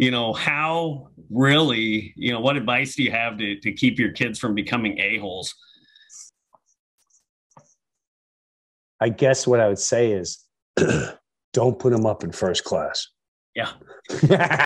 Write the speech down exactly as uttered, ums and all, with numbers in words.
you know, how really, you know, what advice do you have to, to keep your kids from becoming a-holes? I guess what I would say is don't put them up in first class. Yeah.